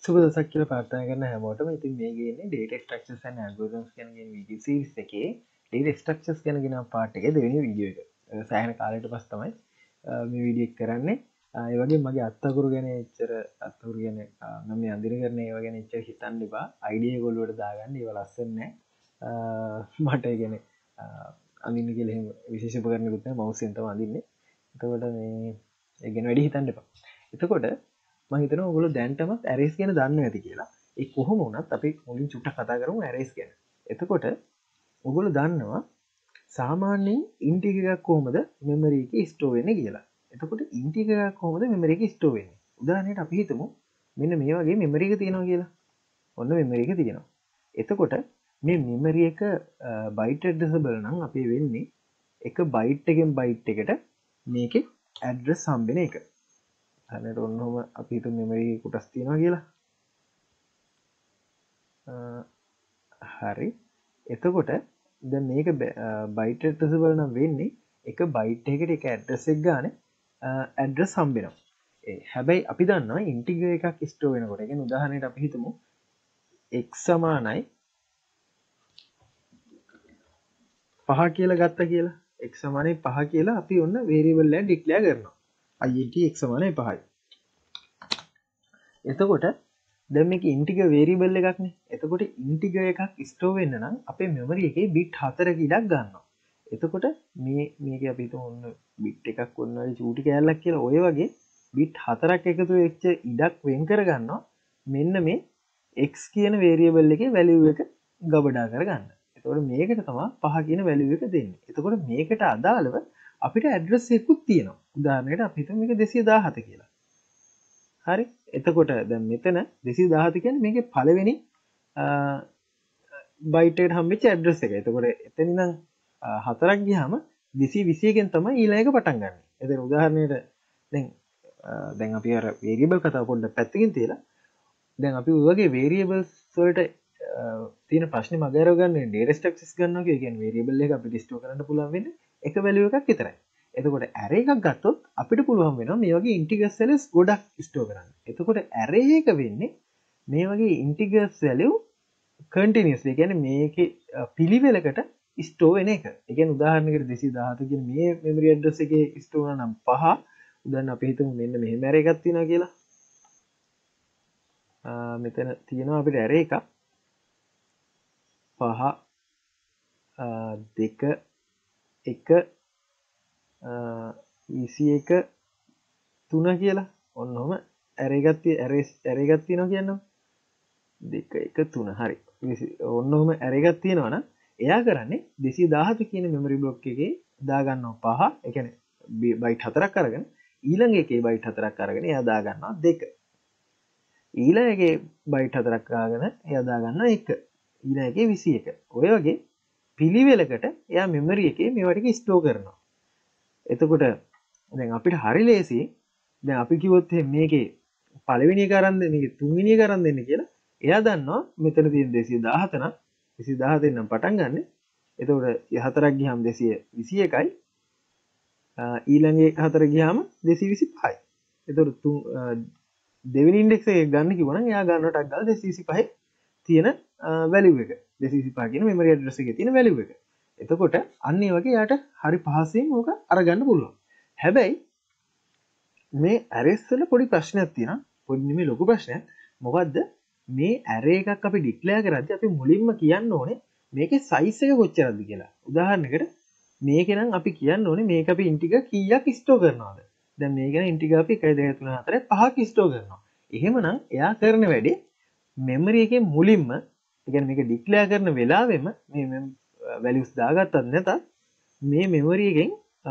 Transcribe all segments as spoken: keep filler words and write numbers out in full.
සුබ දවසක් කියලා ප්‍රාර්ථනා කරන හැමෝටම. ඉතින් මේ ගේන්නේ data structures and algorithms කියන වීඩියෝ සීරීස් එකේ data structures ගැන ගෙන පාර්ට් එකේ දෙවෙනි වීඩියෝ එක. සෑහෙන කාලයකට පස්සේ තමයි මේ වීඩියෝ එක කරන්නේ. ඒ වගේම මගේ අත්තකුරු ගැන එච්චර අත්තකුරු ගැන මම මේ අඳින කරන ඒවා ගැන එච්චර හිතන්න එපා. අයිඩියා එක ඔළුවට දාගන්න. ඒවා ලස්සන නෑ. මට ඒ කියන්නේ අඳින්න කියලා එහෙම විශේෂ උපකරණයක්වත් නැහැ. මවුස් එකෙන් තමයි අඳින්නේ. එතකොට මේ ඒ ගැන වැඩි හිතන්න එපා. එතකොට මම හිතනවා ඔයගොල්ලෝ දැන්ටමත් ඇරේස් ගැන දන්නවා ඇති කියලා. ඒ කොහොම වුණත් අපි මුලින් චුට්ටක් කතා කරමු ඇරේස් ගැන. එතකොට ඔයගොල්ලෝ දන්නවා සාමාන්‍යයෙන් ඉන්ටිජර් එකක් කොහොමද මෙමරි එකේ ස්ටෝර් වෙන්නේ කියලා. එතකොට ඉන්ටිජර් එකක් කොහොමද මෙමරි එකේ ස්ටෝර් වෙන්නේ? උදාහරණයක් අපි හිතමු මෙන්න මේ වගේ මෙමරි එක තියෙනවා කියලා. ඔන්න මෙමරි එක තියෙනවා. එතකොට මේ මෙමරි එක බයිට් ඇඩ්‍රසබල් නම් අපි වෙන්නේ එක බයිට් එකෙන් බයිට් එකට මේකේ ඇඩ්‍රස් හම්බෙන එක. අනට ඔන්නොම අපි හිතමු මෙමරි කොටස් තියෙනවා කියලා. හරි. එතකොට දැන් මේක බයිට් ඇඩ්‍රසබල් නම් වෙන්නේ එක බයිට් එකකට එක ඇඩ්‍රස් එක ගානේ ඇඩ්‍රස් හම්බෙනවා. ඒ හැබැයි අපි දන්නවා ඉන්ටිජර් එකක් ස්ටෝර් වෙනකොට, ඒ කියන්නේ උදාහරණයක් අපි හිතමු x සමානයි පහ කියලා ගත්ත කියලා. x සමානයි පහ කියලා අපි ඔන්න වේරියබල් එකක් ඩික්ලෙයාර් කරනවා. int x සමානයි පහයි. එතකොට දැන් මේක ඉන්ටිජර් වේරියබල් එකක් නේ. එතකොට ඉන්ටිජර් එකක් ස්ටෝර් වෙන්න නම් අපේ මෙමරි එකේ බිට් හතරක ඉඩක් ගන්නවා. එතකොට මේ මේක අපි හිතමු ඔන්න බිට් එකක් ඔන්න ඔය චූටි කෑල්ලක් කියලා. ඔය වගේ බිට් හතරක් එකතු වෙච්ච ඉඩක් වෙන් කර ගන්නවා. මෙන්න මේ x කියන වේරියබල් එකේ වැලියු එක ගබඩා කරගන්න. එතකොට මේකට තමයි පහ කියන වැලියු එක දෙන්නේ. එතකොට මේකට අදාළව අපිට ඇඩ්‍රස් එකකුත් තියෙනවා. උදාහරණයකට අපි හිතමු මේක දෙසිය දාහත කියලා. හරි. එතකොට දැන් මෙතන දෙසිය දාහත කියන්නේ මේකේ පළවෙනි බයිට් එකට හම්බෙච්ච ඇඩ්‍රස් එක. එතකොට එතන ඉඳන් හතරක් ගියාම දෙසිය විසි එකෙන් තමයි ඊළඟ එක පටන් ගන්න. එතන උදාහරණයකට දැන් දැන් අපි අර වේරියබල් කතාව පොඩ්ඩක් පැත්තකින් තියලා දැන් අපි ඔය වගේ වේරියබල්ස් වලට තියෙන ප්‍රශ්නේ මග අරව ගන්න data structures ගන්නවා කියන්නේ වේරියබල් එක අපිට ස්ටෝර් කරන්න පුළුවන් වෙන්නේ එක වැලියු එකක් විතරයි. එතකොට ඇරේ එකක් ගත්තොත් අපිට පුළුවන් වෙනවා මේ වගේ ඉන්ටිජර්ස් වැලියුස් ගොඩක් ස්ටෝර් කරන්න. එතකොට ඇරේ එක වෙන්නේ මේ වගේ ඉන්ටිජර්ස් වැලියු කන්ටිනියස්ලි, ඒ කියන්නේ මේකේ පිළිවෙලකට ස්ටෝර් වෙන එක. ඒ කියන්නේ උදාහරණයකට දෙසිය දාහත කියන මේ මෙමරි ඇඩ්‍රස් එකේ ස්ටෝර් වුණා නම් පහ. උදාහරණ අපි හිතමු මෙන්න මෙහෙම ඇරේ එකක් තියෙනවා කියලා. මෙතන තියෙනවා අපිට ඇරේ එකක් පහ දෙක එක විසි එක තුන කියලා. ඔන්නෝම ඇරේ එකක් තියෙ ඇරේ ඇරේ එකක් තියෙනවා කියන්නම්. දෙක එක තුන හරි. ඔන්නෝම ඇරේ එකක් තියෙනවා නම් එයා කරන්නේ දෙසිය දාහත කියන මෙමරි බ්ලොක් එකේ දා ගන්නවා පහ. ඒ කියන්නේ බයිට් හතරක් අරගෙන ඊළඟ එකේ බයිට් හතරක් අරගෙන එයා දා ගන්නවා දෙක. ඊළඟ එකේ බයිට් හතරක් අරගෙන එයා දා ගන්නවා එක. ඊළඟ එකේ විසි එක. ඔය වගේ පිළිවෙලකට එයා මෙමරි එකේ මේවා ටික ස්ටෝර් කරනවා. එතකොට දැන් අපිට හරි ලේසි. දැන් අපි කිව්වොත් මේකේ පළවෙනි එක අරන් දෙන්න, මේකේ තුන්වෙනි එක අරන් දෙන්න කියලා. එයා දන්නවා මෙතන තියෙන දෙසිය දාහත නම් දෙසිය දාහතෙන් නම් පටන් ගන්න. එතකොට හතරක් ගියාම දෙසිය විසි එකයි. ඊළඟ හතර ගියාම දෙසිය විසි පහයි. එතකොට තුන් දෙවෙනි ඉන්ඩෙක්ස් එක ගන්න කිව්වනම් එයා ගන්නටක් ගාලා දෙසිය විසි පහේ තියෙන වැලියු එක. දෙසිය විසි පහ කියන මෙමරි ඇඩ්‍රස් එකේ තියෙන වැලියු එක. එතකොට අන්න ඒ වගේ යාට හරි පහසෙන් ඕක අරගන්න පුළුවන්. හැබැයි මේ ඇරේස් වල පොඩි ප්‍රශ්නයක් තියෙනවා. පොඩි නෙමෙයි ලොකු ප්‍රශ්නයක්. මොකද්ද? මේ ඇරේ එකක් අපි ඩික්ලෙයාර් කරද්දී අපි මුලින්ම කියන්න ඕනේ මේකේ සයිස් එක කොච්චරද කියලා. උදාහරණයකට මේකේ නම් අපි කියන්න ඕනේ මේක අපි ඉන්ටිජර් කීයක් ස්ටෝර් කරනවද? දැන් මේක නම් ඉන්ටිජර් අපි එකයි දෙකයි තුනයි හතරයි පහක් ස්ටෝර් කරනවා. එහෙමනම් එයා කරන වැඩේ මෙමරි එකේ මුලින්ම, ඒ කියන්නේ මේක ඩික්ලෙයාර් කරන වෙලාවෙම මේ වැලියුස් දාගත්තත් නැතත් මේ මෙමරි එකෙන්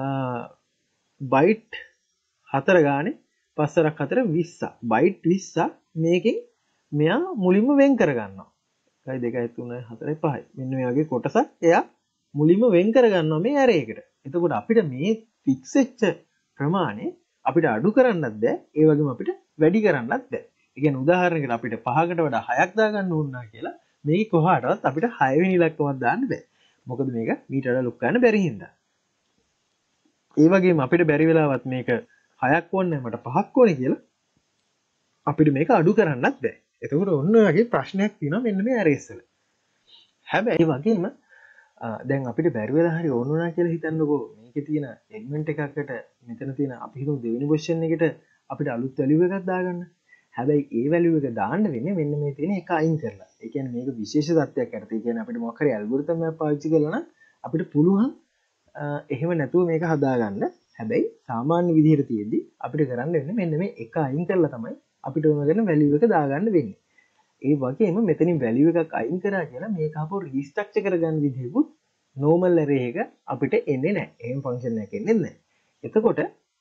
බයිට් හතර ගානේ පස්සරක් හතර විස්සක් බයිට් විස්සක් මේකෙන් මෙයා මුලින්ම වෙන් කරගන්නවා. එකයි දෙකයි තුනයි හතරයි පහයි. මෙන්න මේ වගේ කොටසක් එයා මුලින්ම වෙන් කරගන්නවා මේ ඇරේ එකට. එතකොට අපිට මේ ෆික්ස් වෙච්ච ප්‍රමාණය අපිට අඩු කරන්නත් බෑ, ඒ වගේම අපිට වැඩි කරන්නත් බෑ. ඒ කියන්නේ උදාහරණයකට අපිට පහකට වඩා හයක් දාගන්න ඕන කියලා මේක කොහාටවත් අපිට හය වෙනි ඉලක්කමක් දාන්න බෑ. මොකද මේක මීට වඩා ලොක් ගන්න බැරි හින්දා. ඒ වගේම අපිට බැරි වෙලාවත් මේක හයක් ඕනේ මට පහක් ඕනේ කියලා අපිට මේක අඩු කරන්නත් බෑ. එතකොට ඔන්න වගේ ප්‍රශ්නයක් තියෙනවා මෙන්න මේ arrays වල. හැබැයි ඒ වගේම දැන් අපිට බැරි වෙලා හරි ඕන වුණා කියලා හිතන්නකෝ මේකේ තියෙන එලිමන්ට් එකකට මෙතන තියෙන අපි හිතමු දෙවෙනි පොසිෂන් එකට අපිට අලුත් වැලියු එකක් දාගන්න. හැබැයි ඒ වැලියු එක දාන්න වෙන්නේ මෙන්න මේ තියෙන එක අයින් කරලා. ඒ කියන්නේ මේක විශේෂ තත්ත්වයක් යටතේ. ඒ කියන්නේ අපිට මොකක් හරි ඇල්ගොරිතම් එකක් පාවිච්චි කරලා නම් අපිට පුළුවන් එහෙම නැතුව මේක හදාගන්න. හැබැයි සාමාන්‍ය විදිහට තියෙද්දි අපිට කරන්න වෙන්නේ මෙන්න මේ එක අයින් කරලා තමයි අපිට ඕන කරන වැලියු එක දාගන්න වෙන්නේ. ඒ වගේම මෙතනින් වැලියු එකක් අයින් කරා කියලා මේක අපෝ රීස්ට්‍රක්චර් කරගන්න විදිහකුත් normal array එක අපිට එන්නේ නැහැ. එහෙම ෆන්ක්ෂන් එකක් එන්නේ නැහැ. එතකොට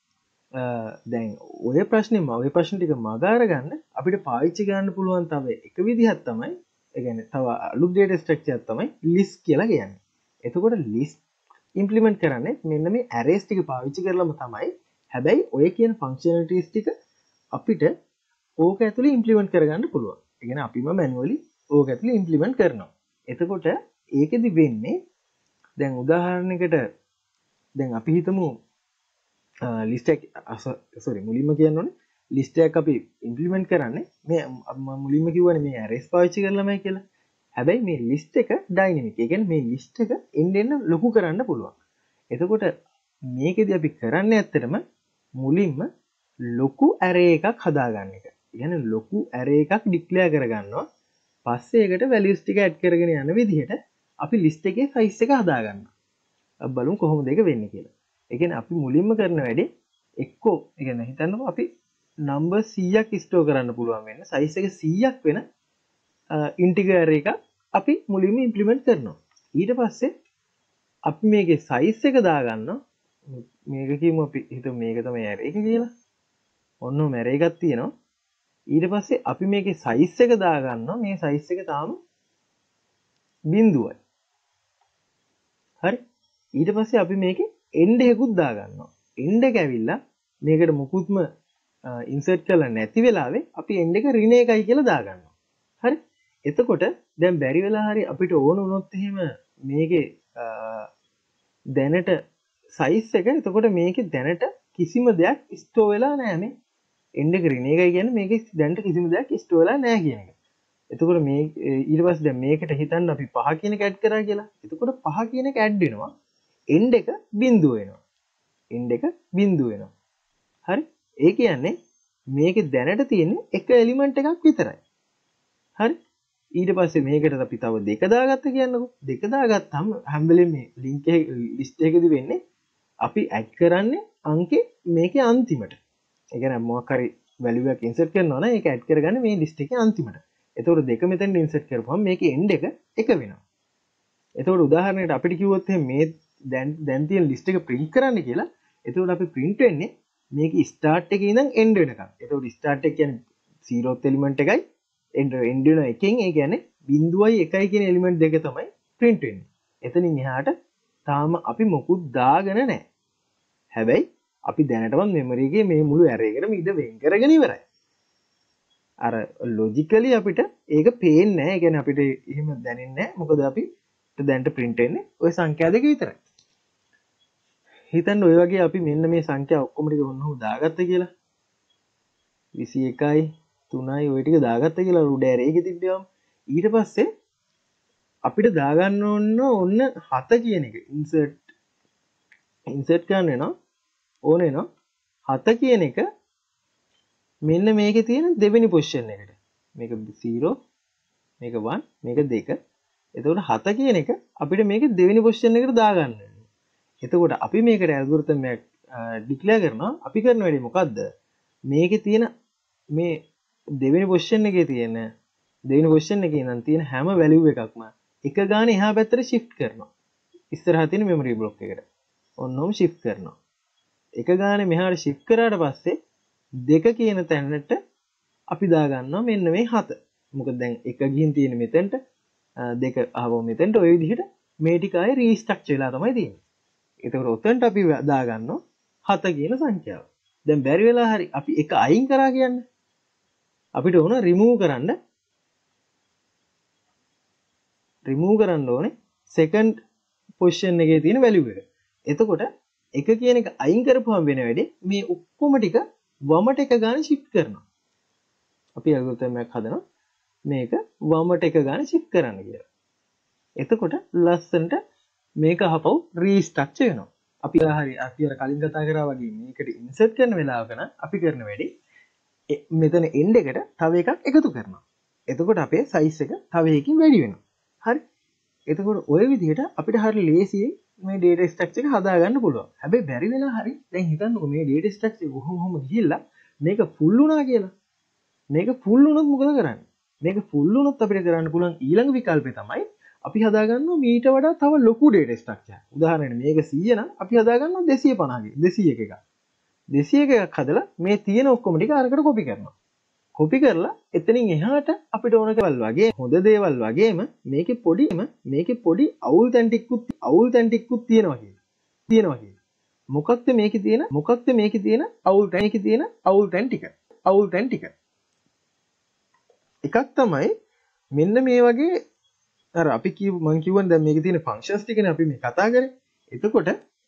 දැන් ඔය ප්‍රශ්නේ ඔය ප්‍රශ්න ටික මග අරගන්න අපිට පාවිච්චි ගන්න පුළුවන් තව එක විදිහක් තමයි ඒ කියන්නේ තව අලුත් data structure එකක් තමයි list කියලා කියන්නේ. එතකොට list implement කරන්නේ මෙන්න මේ arrays ටික පාවිච්චි කරලම තමයි. හැබැයි ඔය කියන functionalities ටික අපිට ඕක ඇතුලේ implement කරගන්න පුළුවන්. ඒ කියන්නේ අපිම manually ඕක ඇතුලේ implement කරනවා. එතකොට ඒකෙදි වෙන්නේ දැන් උදාහරණයකට දැන් අපි හිතමු ලිස්ට් එක සෝරි මුලින්ම කියන්න ඕනේ ලිස්ට් එකක් අපි ඉම්ප්ලිමන්ට් කරන්නේ මේ මම මුලින්ම කිව්වනේ මේ arrays පාවිච්චි කරලාමයි කියලා. හැබැයි මේ ලිස්ට් එක ඩයිනමික්. ඒ කියන්නේ මේ ලිස්ට් එක එන්න එන්න ලොකු කරන්න පුළුවන්. එතකොට මේකෙදි අපි කරන්නේ ඇත්තටම මුලින්ම ලොකු array එකක් හදාගන්න එක. ඒ කියන්නේ ලොකු array එකක් ඩික්ලෙයාර් කරගන්නවා. පස්සේ ඒකට values ටික add කරගෙන යන විදිහට අපි ලිස්ට් එකේ size එක හදාගන්නවා. අපි බලමු කොහොමද ඒක වෙන්නේ කියලා. ඒ කියන්නේ අපි මුලින්ම කරන වැඩේ එක්කෝ ඒ කියන්නේ හිතන්නකෝ අපි number සීයක් store කරන්න පුළුවන් වෙන size එක සීයක් වෙන integer array එකක් අපි මුලින්ම implement කරනවා. ඊට පස්සේ අපි මේකේ size එක දාගන්නවා. මේක කියමු අපි හිතමු මේක තමයි array එක කියලා. ඔන්නෝම array එකක් තියෙනවා. ඊට පස්සේ අපි මේකේ size එක දාගන්නවා. මේ size එක තාම බිංදුවයි. හරි. ඊට පස්සේ අපි මේකේ end එකකුත් දාගන්නවා. end එක ඇවිල්ලා මේකට මුකුත්ම insert කරලා නැති වෙලාවේ අපි end එක ඍණ එකයි කියලා දාගන්නවා. හරි. එතකොට දැන් බැරි වෙලා හරි අපිට ඕන වුණොත් එහෙම මේකේ දැනට size එක එතකොට මේකේ දැනට කිසිම දෙයක් store වෙලා නැහැ නේ. end එක ඍණ එකයි කියන්නේ මේකේ දැනට කිසිම දෙයක් store වෙලා නැහැ කියන එක. එතකොට මේ ඊට පස්සේ දැන් මේකට හිතන්න අපි පහ කියන එක add කරා කියලා. එතකොට පහ කියන එක add වෙනවා. end එක බිංදුව වෙනවා. end එක බිංදුව වෙනවා. හරි. ඒ කියන්නේ මේකේ දැනට තියෙන එක එලිමන්ට් එකක් විතරයි. හරි. ඊට පස්සේ මේකට අපි තව දෙක දාගත්ත කියන්නකෝ. දෙක දාගත්තාම හැම වෙලෙම මේ link එක list එකේදී වෙන්නේ අපි add කරන්නේ අංකේ මේකේ අන්තිමට. ඒ කියන්නේ මොකක් හරි value එකක් insert කරනවා නම් ඒක add කරගන්නේ මේ list එකේ අන්තිමට. එතකොට දෙක මෙතෙන් insert කරපුවම මේකේ end එක එක වෙනවා. එතකොට උදාහරණයකට අපිට කිව්වොත් මේ දැන් දැන් තියෙන list එක print කරන්න කියලා. එතකොට අපි print වෙන්නේ මේකේ start එකේ ඉඳන් end වෙනකම්. එතකොට start එක කියන්නේ zeroth element එකයි end end වෙන එකෙන් ඒ කියන්නේ බිංදුවයි එකයි කියන element දෙක තමයි print වෙන්නේ. එතනින් එහාට තාම අපි මොකුත් දාගෙන නැහැ. හැබැයි අපි දැනටම memory එකේ මේ මුළු array එකටම ඉඳ වෙන් කරගෙන ඉවරයි. අර logically අපිට ඒක පේන්නේ නැහැ. ඒ කියන්නේ අපිට එහෙම දැනෙන්නේ නැහැ. මොකද අපි දැන්ට print වෙන්නේ ওই සංඛ්‍යා දෙක විතරයි. හිතන්න ඔය වගේ අපි මෙන්න මේ සංඛ්‍යා ඔක්කොම ටික ඔන්නෝ දාගත්ත කියලා. විසි එකයි තුනයි ඔය ටික දාගත්ත කියලා උඩ array එකේ තිබ්බම ඊට පස්සේ අපිට දාගන්න ඕන ඔන්න හත කියන එක insert insert කරන්න වෙනවා ඕන වෙනවා හත කියන එක මෙන්න මේකේ තියෙන දෙවෙනි පොසිෂන් එකට. මේක zero මේක one මේක two. එතකොට හත කියන එක අපිට මේක දෙවෙනි පොසිෂන් එකට දාගන්න වෙනවා. එතකොට අපි මේකට ඇල්ගොරිතම් එකක් ඩික්ලෙයාර් කරනවා. අපි කරන වැඩේ මොකද්ද? මේකේ තියෙන මේ දෙවෙනි පොසිෂන් එකේ තියෙන දෙවෙනි පොසිෂන් එකේ ඉඳන් තියෙන හැම වැලියු එකක්ම එක ගාන එහා පැත්තට shift කරනවා. ඉස්සරහා තියෙන memory block එකට. ඔන්නෝම shift කරනවා. එක ගානේ මෙහාට shift කරාට පස්සේ දෙක කියන තැනට අපි දාගන්නවා මෙන්න මේ හත. මොකද දැන් එක ගිහින් තියෙන මෙතෙන්ට දෙක ආවම මෙතෙන්ට ওই විදිහට මේ ටික ආයේ රීස්ට්‍රක්චර් වෙලා තමයි තියෙන්නේ. ඒතකොට උතෙන්ට අපි දාගන්නවා හත කියන සංඛ්‍යාව. දැන් බැරි වෙලා හරි අපි එක අයින් කරා කියන්නේ. අපිට ඕන remove කරන්න remove කරන්න ඕනේ second position එකේ තියෙන value එක. එතකොට එක කියන එක අයින් කරපුවම වෙන වෙලේ මේ ඔක්කොම ටික වමට එක ගාන shift කරනවා. අපි algorithm එකක් හදනවා. මේක වමට එක ගාන shift කරන්න කියලා. එතකොට ලස්සනට මේක ආපහු රීස්ට්‍රක්චර් වෙනවා. අපි හරි අපි අර කලින් කතා කරා වගේ මේකට ඉන්සර්ට් කරන වෙලාවක නම් අපි කරන වැඩේ මෙතන end එකට තව එකක් එකතු කරනවා. එතකොට අපේ size එක තව එකකින් වැඩි වෙනවා. හරි. එතකොට ওই විදිහට අපිට හරිය ලේසියෙන් මේ data structure එක හදා ගන්න පුළුවන්. හැබැයි බැරි වෙලා හරි දැන් හිතන්නකෝ මේ data structure කොහොම කොහොම ගිහිල්ලා මේක full වුණා කියලා. මේක full වුණොත් මොකද කරන්නේ? මේක full වුණොත් අපිට කරන්න පුළුවන් ඊළඟ විකල්පය තමයි අපි හදාගන්නවා මීට වඩා තව ලොකු data structure. උදාහරණයක් මේක සීය නම් අපි හදාගන්නවා දෙසිය පනහක දෙසිය එකක. දෙසිය එකක් හදලා මේ තියෙන ඔක්කොම ටික අරකට කොපි කරනවා. කොපි කරලා එතනින් එහාට අපිට ඕන දේවල් වගේ හොඳ දේවල් වගේම මේකේ පොඩිම මේකේ පොඩි අවුල් තැන් ටිකකුත් අවුල් තැන් ටිකකුත් තියෙනවා කියලා. තියෙනවා කියලා. මොකක්ද මේකේ තියෙන මොකක්ද මේකේ තියෙන අවුල් තැන් මේකේ තියෙන අවුල් තැන් ටික. අවුල් තැන් ටික. එකක් තමයි මෙන්න මේ වගේ අර අපි කියව මම කියවන දැන් මේකේ තියෙන ෆන්ක්ෂන්ස් ටිකනේ අපි මේ කතා කරේ. එතකොට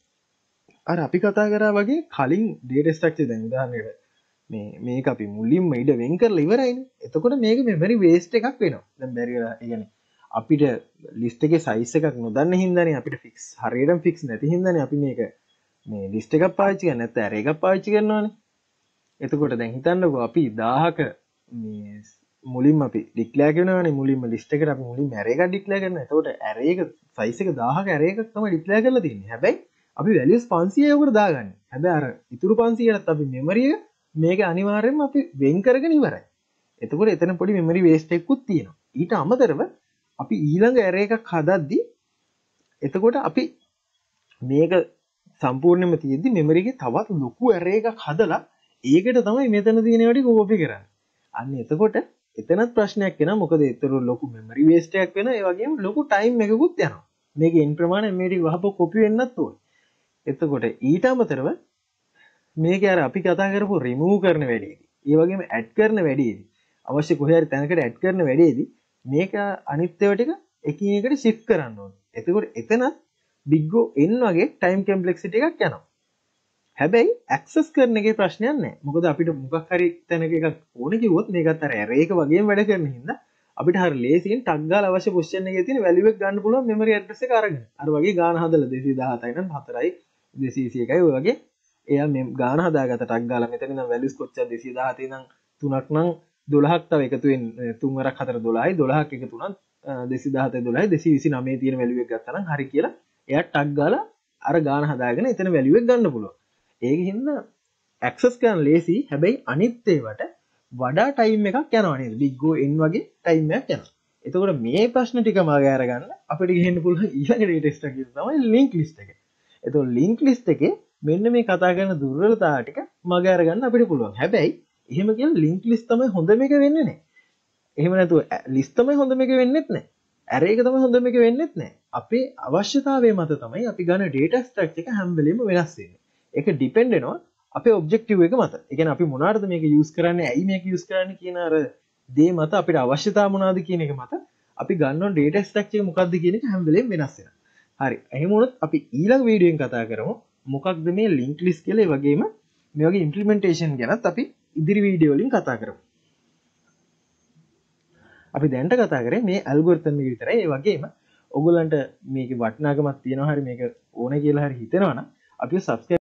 අර අපි කතා කරා වගේ කලින් data structure දැන් උදාහරණයකට මේ මේක අපි මුලින්ම ඉඩ වෙන් කරලා ඉවරයිනේ. එතකොට මේක memory waste එකක් වෙනවා. දැන් බැරි වෙලා ඒ කියන්නේ අපිට list එකේ size එකක් නොදන්න හින්දානේ අපිට fix හරියටම fix නැති හින්දානේ අපි මේක මේ list එකක් පාවිච්චි කරන්නේ නැත්නම් array එකක් පාවිච්චි කරනවානේ. එතකොට දැන් හිතන්නකෝ අපි දහයක මේ මුලින්ම අපි ඩික්ලෙයාර් කරනවානේ මුලින්ම list එකට අපි මුලින්ම array එකක් ඩික්ලෙයාර් කරනවා. එතකොට array එක size එක දහයක array එකක් තමයි ඩික්ලෙයාර් කරලා තියෙන්නේ. හැබැයි අපි values පන්සියය උකට දාගන්නේ. හැබැයි අර ඉතුරු පන්සියයටත් අපි memory එක මේක අනිවාර්යෙන්ම අපි වෙන් කරගෙන ඉවරයි. එතකොට එතන පොඩි memory waste එකකුත් තියෙනවා. ඊට අමතරව අපි ඊළඟ array එකක් හදද්දි එතකොට අපි මේක සම්පූර්ණයෙන්ම තියෙද්දි memory එකේ තවත් ලොකු array එකක් හදලා ඒකට තමයි මෙතන තියෙන ඒවා ටික copy කරන්නේ. අන්න එතකොට එතනත් ප්‍රශ්නයක් එනවා. මොකද ඒතර ලොකු memory waste එකක් වෙනවා. ඒ වගේම ලොකු time එකකුත් යනවා. මේකේ n ප්‍රමාණය මේ ටික වහපො copy වෙන්නත් ඕනේ. එතකොට ඊට අමතරව මේක අර අපි කතා කරපු remove කරන වැඩේදී ඒ වගේම add කරන වැඩේදී අවශ්‍ය කොහේ හරි තැනකට add කරන වැඩේදී මේක අනිත් ඒවා ටික එකින් එකට shift කරන්න ඕනේ. එතකොට එතන big O n වගේ time complexity එකක් යනවා. හැබැයි access කරන එකේ ප්‍රශ්නයක් නැහැ. මොකද අපිට මොකක් හරි තැනක එකක් ඕනේ කිව්වොත් මේකත් අර array එක වගේම වැඩ කරන හින්දා අපිට හරිය ලේසියෙන් ටග් ගාලා අවශ්‍ය position එකේ තියෙන value එක ගන්න පුළුවන් memory address එක අරගෙන. අර වගේ ගාන හදලා දෙසිය දහසයි නම් හතරයි දෙසිය විසි එකයි ඔය වගේ එයා මේ ගාන හදාගත්ත ටග් ගාලා මෙතන ඉඳන් values කොච්චර දෙසිය දහසයි නම් තුනක් නම් දොළහක් තව එකතු වෙන්නේ තුන් වරක් හතර දොළහයි දොළහක් එකතු නම් දෙසිය දහසයි දොළහයි දෙසිය විසි නවය තියෙන value එක ගත්තා නම් හරි කියලා එයා ටග් ගාලා අර ගාන හදාගෙන එතන value එක ගන්න පුළුවන්. ඒක හින්දා access කරන්න ලේසි. හැබැයි අනිත් ඒවට වඩා time එකක් යනවා නේද? big O n වගේ time එකක් යනවා. එතකොට මේ ප්‍රශ්න ටික මාගේ අරගන්න අපිට ගෙහෙන්න පුළුවන් ඊළඟ data structure තමයි link list එක. එතකොට link list එකේ මෙන්න මේ කතා කරන දුර්වලතා ටික මග අරගන්න අපිට පුළුවන්. හැබැයි එහෙම කියලා link list තමයි හොඳම එක වෙන්නේ නැහැ. එහෙම නැතුව list තමයි හොඳම එක වෙන්නේත් නැහැ. array එක තමයි හොඳම එක වෙන්නේත් නැහැ. අපේ අවශ්‍යතාවය මත තමයි අපි ගන්න data structure එක හැම වෙලෙම වෙනස් වෙන්නේ. ඒක depend වෙනවා අපේ objective එක මත. ඒ කියන්නේ අපි මොනවාටද මේක use කරන්නේ, ඇයි මේක use කරන්නේ කියන අර දේ මත අපිට අවශ්‍යතාව මොනවාද කියන එක මත අපි ගන්න data structure එක මොකක්ද කියන එක හැම වෙලෙම වෙනස් වෙනවා. හරි. එහෙම වුණොත් අපි ඊළඟ වීඩියෝ එකෙන් කතා කරමු. මොකක්ද මේ link list කියලා. ඒ වගේම මේ වගේ implementation ගැනත් අපි ඉදිරි වීඩියෝ වලින් කතා කරමු. අපි දැනට කතා කරේ මේ algorithm එක විතරයි. ඒ වගේම ඔයගොල්ලන්ට මේකේ වටිනාකමක් තියෙනවා හරි මේක ඕනේ කියලා හරි හිතෙනවා නම් අපිව subscribe